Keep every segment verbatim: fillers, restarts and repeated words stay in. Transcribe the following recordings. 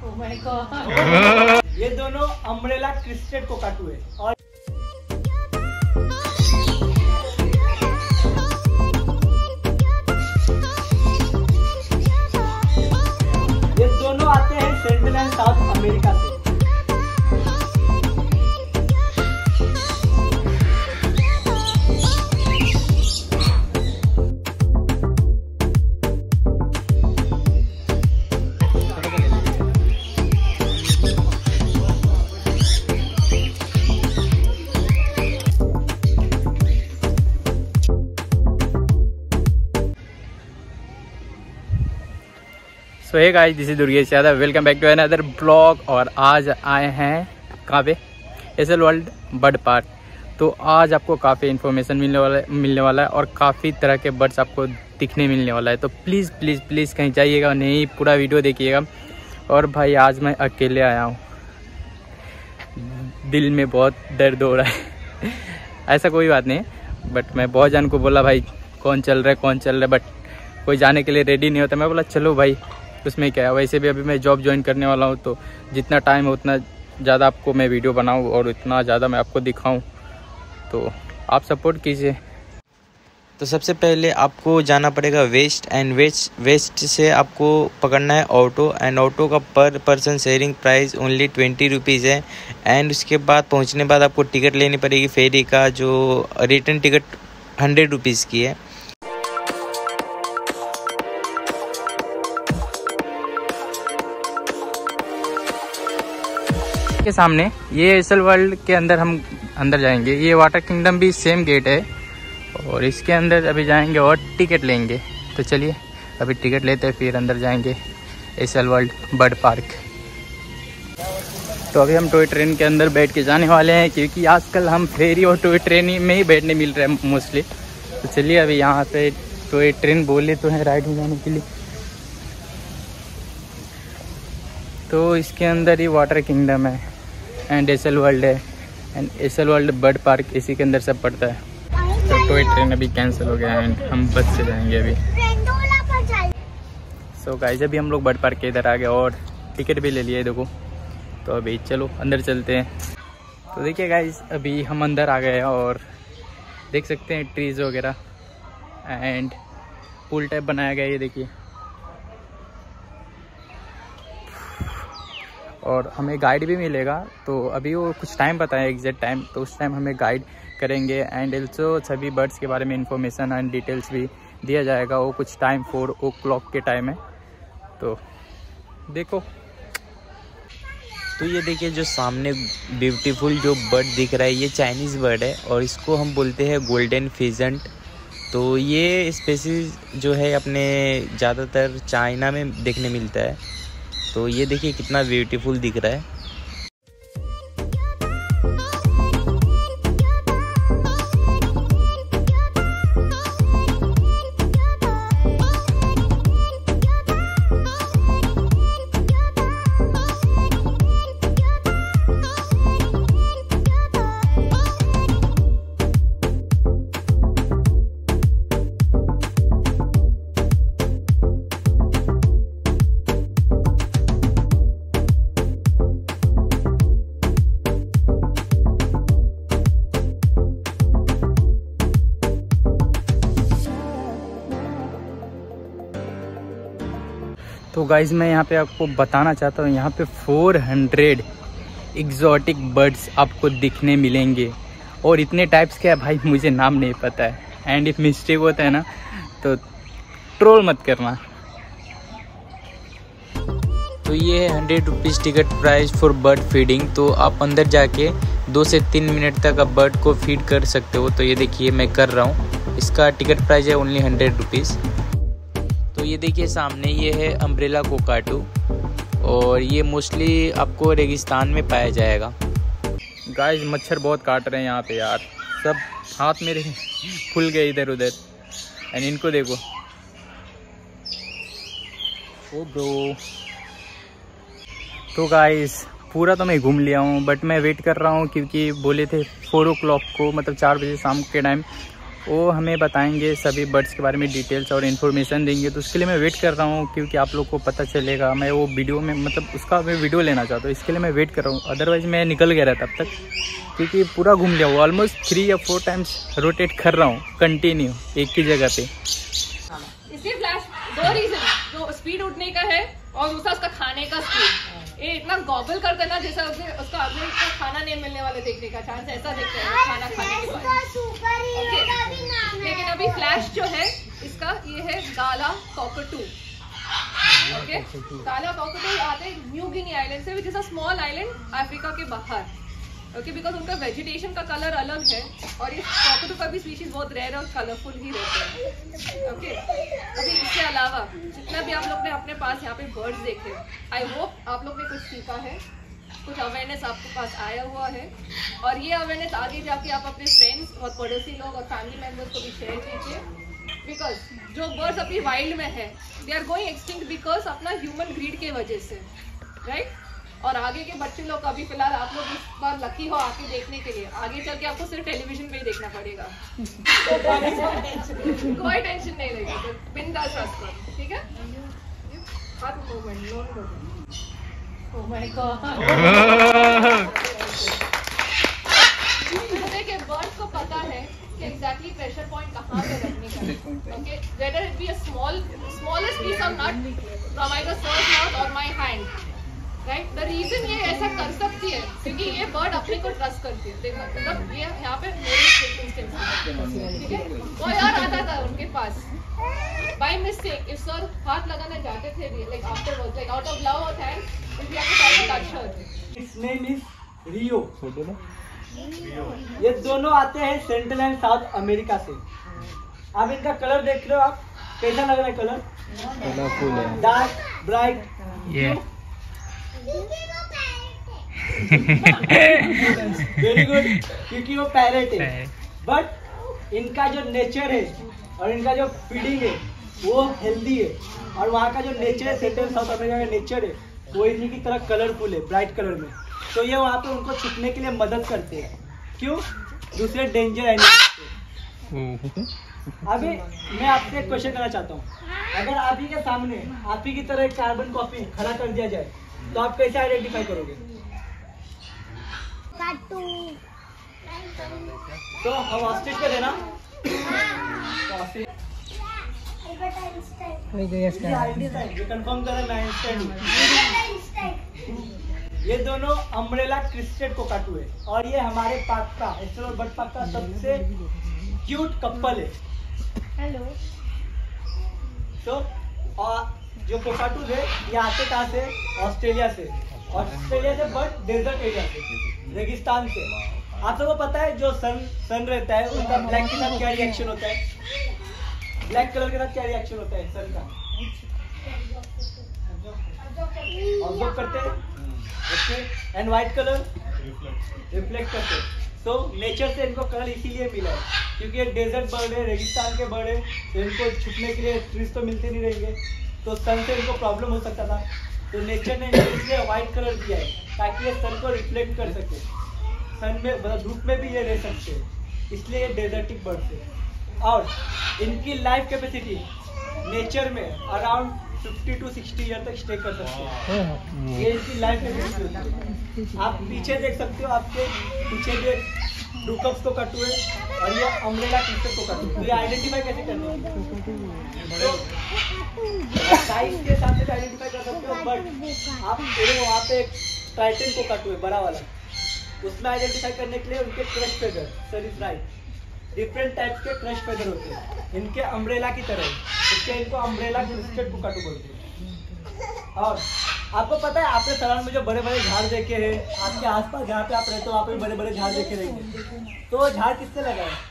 Oh my God. ये दोनों umbrella crested कोकाटू है और ये दोनों आते हैं सेंट्रल एंड साउथ अमेरिका से। So hey guys, this is Durgesh Yadav, welcome back to another blog. और आज आए हैं कहाँ पे? SL world bird park. तो आज आपको काफ़ी इन्फॉर्मेशन मिलने वाला है मिलने वाला है और काफ़ी तरह के बर्ड्स आपको दिखने मिलने वाला है। तो प्लीज़ प्लीज़ प्लीज़ कहीं जाइएगा नहीं, पूरा वीडियो देखिएगा। और भाई आज मैं अकेले आया हूँ, दिल में बहुत दर्द हो रहा है ऐसा कोई बात नहीं है, बट मैं बहुत जन को बोला भाई कौन चल रहा है कौन चल रहा है, बट कोई जाने के लिए रेडी नहीं होता। मैं बोला चलो भाई, उसमें क्या है। वैसे भी अभी मैं जॉब ज्वाइन करने वाला हूँ, तो जितना टाइम है उतना ज़्यादा आपको मैं वीडियो बनाऊँ और उतना ज़्यादा मैं आपको दिखाऊँ, तो आप सपोर्ट कीजिए। तो सबसे पहले आपको जाना पड़ेगा वेस्ट एंड वेस्ट वेस्ट से आपको पकड़ना है ऑटो। एंड ऑटो का पर person sharing price only twenty rupees है। एंड उसके बाद पहुंचने बाद आपको टिकट लेनी पड़ेगी फेरी का, जो रिटर्न टिकट हंड्रेड रुपीज़ की है। के सामने ये एसएल वर्ल्ड के अंदर हम अंदर जाएंगे। ये वाटर किंगडम भी सेम गेट है और इसके अंदर अभी जाएंगे और टिकट लेंगे। तो चलिए अभी टिकट लेते हैं, फिर अंदर जाएंगे एसएल वर्ल्ड बर्ड पार्क। तो अभी हम टॉय ट्रेन के अंदर बैठ के जाने वाले हैं, क्योंकि आजकल हम फेरी और टॉय ट्रेन में ही बैठने मिल रहे हैं मोस्टली। तो चलिए अभी यहाँ पे टॉय ट्रेन बोले तो है राइड में जाने के लिए। तो इसके अंदर ही वाटर किंगडम है एंड एसएल वर्ल्ड है and SL world bird park इसी के अंदर सब पड़ता है। तो टॉय ट्रेन अभी कैंसिल हो गया एंड हम बस से जाएंगे अभी। सो गाइस, अभी हम लोग बर्ड पार्क के इधर आ गए और टिकट भी ले लिए देखो। तो अभी चलो अंदर चलते हैं। तो देखिए गाइस, अभी हम अंदर आ गए हैं और देख सकते हैं ट्रीज़ वगैरह एंड पूल टाइप बनाया गया है, ये देखिए। और हमें गाइड भी मिलेगा, तो अभी वो कुछ टाइम बताएं एग्जैक्ट टाइम, तो उस टाइम हमें गाइड करेंगे। एंड ऑल्सो सभी बर्ड्स के बारे में इंफॉर्मेशन एंड डिटेल्स भी दिया जाएगा। वो कुछ टाइम फोर ओ क्लॉक के टाइम है, तो देखो। तो ये देखिए जो सामने ब्यूटीफुल जो बर्ड दिख रहा है, ये चाइनीज़ बर्ड है और इसको हम बोलते हैं गोल्डन फिजेंट। तो ये स्पेसीज जो है अपने ज़्यादातर चाइना में देखने मिलता है। तो ये देखिए कितना ब्यूटीफुल दिख रहा है। तो गाइज़, मैं यहाँ पे आपको बताना चाहता हूँ, यहाँ पे चार सौ एग्जॉटिक बर्ड्स आपको दिखने मिलेंगे। और इतने टाइप्स के भाई मुझे नाम नहीं पता है, एंड इफ मिस्टेक होता है ना तो ट्रोल मत करना। तो ये है hundred rupees ticket price for bird feeding. तो आप अंदर जाके दो से तीन मिनट तक आप बर्ड को फीड कर सकते हो। तो ये देखिए मैं कर रहा हूँ। इसका टिकट प्राइस है ओनली हंड्रेड रुपीज़। तो ये देखिए सामने ये है अम्ब्रेला कोकाटू और ये मोस्टली आपको रेगिस्तान में पाया जाएगा। गाइस, मच्छर बहुत काट रहे हैं यहाँ पे यार, सब हाथ मेरे फूल गए इधर उधर। एंड इनको देखो, ओ ब्रो। तो गाइस, पूरा तो मैं घूम लिया हूँ, बट मैं वेट कर रहा हूँ क्योंकि बोले थे फोर ओ क्लॉक को, मतलब चार बजे शाम के टाइम वो हमें बताएंगे सभी बर्ड्स के बारे में डिटेल्स और इन्फॉर्मेशन देंगे। तो उसके लिए मैं वेट कर रहा हूँ, क्योंकि आप लोग को पता चलेगा। मैं वो वीडियो में मतलब उसका मैं वीडियो लेना चाहता हूँ, इसके लिए मैं वेट कर रहा हूँ। अदरवाइज़ मैं निकल गया रहता अब तक, क्योंकि पूरा घूम लिया हुआ। ऑलमोस्ट थ्री या फोर टाइम्स रोटेट कर रहा हूँ कंटिन्यू एक ही जगह पे। इसके फ्लैश दो रीजन, जो स्पीड उठने का है और दूसरा उसका खाने का स्पीड। ये इतना गॉगल कर देना जैसा उसे उसका अगले का खाना नहीं मिलने वाले देखने का चांस, ऐसा देखते हैं खाना खाने के बाद। okay. लेकिन अभी फ्लैश जो है इसका ये है galah cockatoo. Okay, galah cockatoo आते हैं न्यू गिनी आइलैंड से, which is a small island Africa के बाहर। ओके, बिकॉज उनका वेजिटेशन का कलर अलग है और ये कॉकटू का भी स्पीशीज बहुत रेयर और कलरफुल ही रहते हैं। ओके, अभी इसके अलावा जितना भी आप लोग ने अपने पास यहाँ पे बर्ड्स देखे, आई होप आप लोग ने कुछ सीखा है, कुछ अवेयरनेस आपके पास आया हुआ है। और ये अवेयरनेस आगे जाके आप अपने फ्रेंड्स और पड़ोसी लोग और फैमिली मेम्बर्स को भी शेयर कीजिए। बिकॉज जो बर्ड्स अभी वाइल्ड में है, they are going extinct because अपना ह्यूमन ग्रीड के वजह से, राइट। और आगे के बच्चे लोग अभी फिलहाल आप लोग इस बार लकी हो आके देखने के लिए, आगे चल के आपको सिर्फ टेलीविजन पे ही देखना पड़ेगा। कोई टेंशन नहीं लगेगा, तो बिंदास रहो, ठीक है। ओह माय गॉड, देखिए बर्ड्स को पता है कि एग्जैक्टली प्रेशर पॉइंट कहाँ पे रखने का। Okay, whether it be a small smallest piece of nut from either search not or my hand, right. The reason ये ऐसा कर सकती है क्योंकि ये बर्ड अपने को ट्रस्ट करती है। देखो मतलब ये यहाँ पे मेरे इंस्टेंस, ठीक है। कोई और आता था उनके पास बाय मिस्टेक, इफ सर हाथ लगाने जाते थे भी, like afterwards, like out of love और thanks, we have to try to touch her. Its name is Rio. ये दोनों आते हैं सेंट्रल एंड साउथ अमेरिका से। अब इनका कलर देख रहे हो आप, कैसा लग रहा है कलर? कलरफुल है, डार्क ब्राइट। ये वेरी गुड, क्योंकि वो पैरेट है। बट इनका जो नेचर है और इनका जो फीडिंग है वो हेल्दी है, और वहाँ का जो नेचर है सेंट्रल साउथ अमेरिका का नेचर है वो इन्हीं की तरह कलरफुल है, ब्राइट कलर में। तो ये वहाँ पे उनको छुपने के लिए मदद करते हैं। क्यों? दूसरे डेंजर एनिमल्स से। अभी मैं आपसे एक क्वेश्चन करना चाहता हूँ, अगर आप ही के सामने आप ही की तरह एक कार्बन कॉपी खड़ा कर दिया जाए तो आप कैसे आइडेंटिफाई करोगे? तो हम ऑस्ट्रिच पे देना, कंफर्म करें मैं आइंस्टाइन हूँ। ये दोनों अम्ब्रेला क्रिस्टेड कोकाटू है, और ये हमारे पार्क का एस्ट्रोनॉट बर्ड पार्क का सबसे क्यूट कपल है। हेलो। तो और जो कोकाटू है ये आते कहाँ से? ऑस्ट्रेलिया से। ऑस्ट्रेलिया से बट डेजर्ट एरिया से, रेगिस्तान से। आप सबको पता है जो सन सन रहता है उनका ब्लैक के साथ क्या रिएक्शन होता है? ब्लैक कलर के साथ क्या रिएक्शन होता है सन का? ऑब्जर्व करते हैं, okay. And white colour reflect करते हैं। तो नेचर से इनको कलर इसीलिए मिला है क्योंकि ये डेजर्ट बर्ड है, रेगिस्तान के बर्ड है, तो इनको छुपने के लिए ट्रीज तो मिलते नहीं रहेंगे, तो सन से इनको प्रॉब्लम हो सकता था। तो नेचर ने इसलिए व्हाइट कलर दिया है ताकि ये सन को रिफ्लेक्ट कर सके, सन में मतलब धूप में भी ये रह सकते हैं, इसलिए ये डेजर्टिक बर्ड है। और इनकी लाइफ कैपेसिटी नेचर में around fifty to sixty year तक स्टे कर सकते हैं। ये इनकी लाइफ कैपेसिटी होती है। आप पीछे देख सकते हो, आपके पीछे जो डुकप्स को कटू है और ये अम्ब्रेला क्रिस्टेड को कटू है। तो ये आइडेंटिफाई कैसे करते हैं? तो साइज के हिसाब से आइडेंटिफाई कर सकते हो, बट आप वहाँ पे एक टाइटन को कटू है बड़ा वाला, उसमें आइडेंटिफाई करने के लिए उनके crest feather, sir is right, different types के क्रश फेदर होते हैं इनके अम्ब्रेला की तरह, इसलिए इनको अम्ब्रेला क्रिस्टेड कोकाटू बोलते हैं। और आपको पता है आपके सराउंड में जो बड़े बड़े झाड़ देखे हैं, आपके आसपास जहाँ पे आप रहते हो वहाँ पे बड़े बड़े झाड़ देखे रहेंगे, तो वो झाड़ किससे लगा है?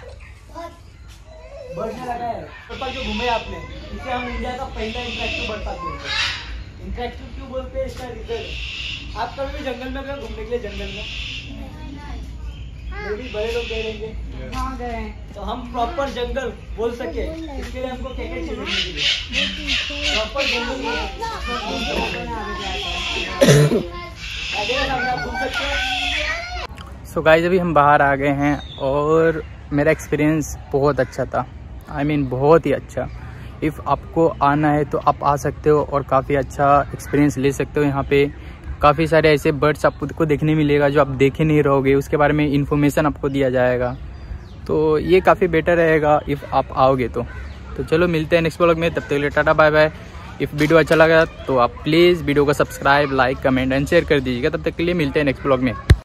बर्ड ने लगा है। बर्ड पार्क जो घूमे आपने, इसे हम इंडिया का पहला इंटरेक्टिव बर्ड पार्क बोलते हैं। इंटरेक्टिव क्यों बोलते हैं? इसका रीजन, आप कभी भी जंगल में गए घूमने के लिए? जंगल में बड़े लोग गए रहेंगे, हाँ गए, तो हम प्रॉपर जंगल बोल सके इसके लिए हमको क्या क्या चाहिए? प्रॉपर जंगल बोल सकते हैं। सो गाइस अभी हम बाहर आ गए हैं और मेरा एक्सपीरियंस बहुत अच्छा था। आई I मीन mean, बहुत ही अच्छा। इफ़ आपको आना है तो आप आ सकते हो और काफ़ी अच्छा एक्सपीरियंस ले सकते हो। यहाँ पे काफ़ी सारे ऐसे बर्ड्स आपको देखने मिलेगा जो आप देखे नहीं रहोगे, उसके बारे में इंफॉर्मेशन आपको दिया जाएगा। तो ये काफ़ी बेटर रहेगा इफ़ आप आओगे तो। तो चलो मिलते हैं नेक्स्ट व्लॉग में, तब तक के लिए tata bye bye. If video अच्छा लगा तो आप प्लीज़ वीडियो को subscribe, like, comment and share कर दीजिएगा। तब तक के लिए मिलते हैं नेक्स्ट व्लॉग में।